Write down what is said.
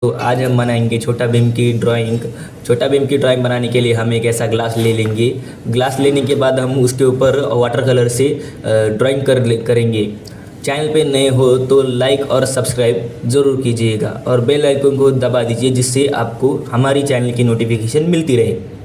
तो आज हम बनाएंगे छोटा भीम की ड्राइंग। छोटा भीम की ड्राइंग बनाने के लिए हम एक ऐसा ग्लास ले लेंगे। ग्लास लेने के बाद हम उसके ऊपर वाटर कलर से ड्राइंग करेंगे। चैनल पे नए हो तो लाइक और सब्सक्राइब ज़रूर कीजिएगा और बेल आइकन को दबा दीजिए, जिससे आपको हमारी चैनल की नोटिफिकेशन मिलती रहे।